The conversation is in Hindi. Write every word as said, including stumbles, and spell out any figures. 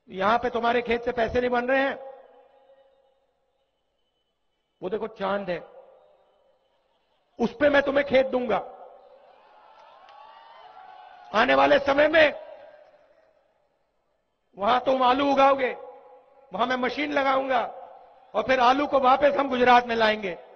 यहां पे तुम्हारे खेत से पैसे नहीं बन रहे हैं, वो देखो चांद है, उस पे मैं तुम्हें खेत दूंगा। आने वाले समय में वहां तुम आलू उगाओगे, वहां मैं मशीन लगाऊंगा और फिर आलू को वापस हम गुजरात में लाएंगे।